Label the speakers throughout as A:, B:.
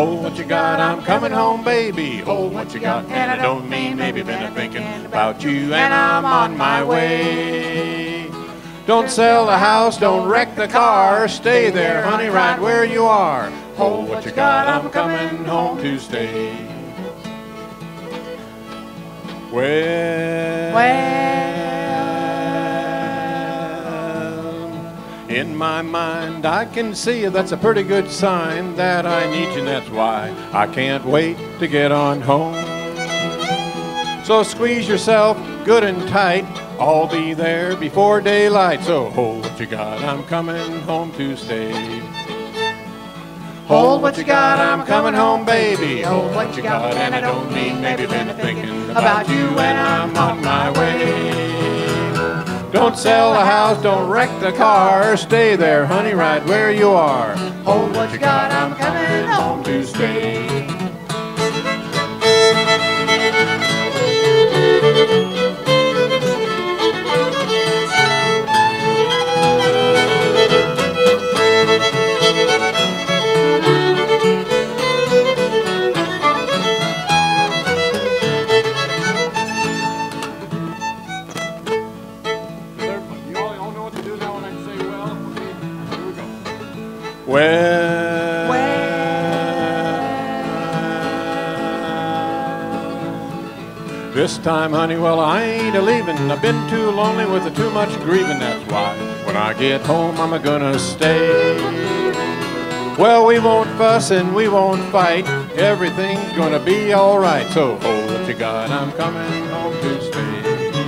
A: hold what you got, I'm coming home, baby. Hold what you got, and I don't mean maybe been a thinking about you, and I'm on my way. Don't sell the house, don't wreck the car, stay there, honey, right where you are. Hold what you got, I'm coming home to stay. In my mind, I can see that's a pretty good sign that I need you, and that's why I can't wait to get on home. So squeeze yourself good and tight, I'll be there before daylight. So hold what you got, I'm coming home to stay. Hold what you got, I'm coming home, baby. Hold what you got, and I don't mean maybe been thinking about you, and I'm on my way. Don't sell the house, don't wreck the car, stay there, honey, right where you are. Hold what you got, I'm coming home to stay. This time, honey, well, I ain't a-leaving. I've been too lonely with too much grieving. That's why when I get home, I'm gonna stay. Well, we won't fuss and we won't fight. Everything's gonna be all right. So hold what you got, I'm coming home to stay.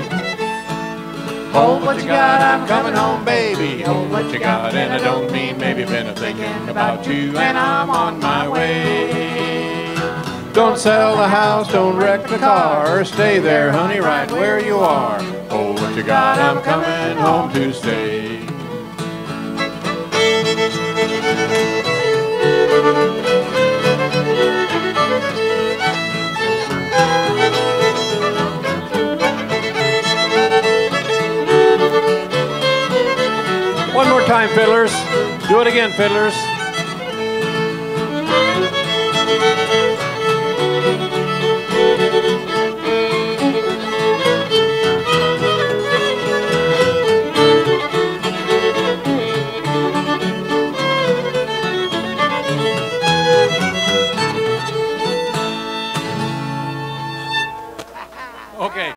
A: Hold what you got, I'm coming home, baby. Hold what you got, and I don't mean maybe been a-thinking about you, and I'm on my way. Don't sell the house, don't wreck the car, stay there, honey, right where you are. Hold what you got, I'm coming home to stay. One more time, fiddlers. Do it again, fiddlers.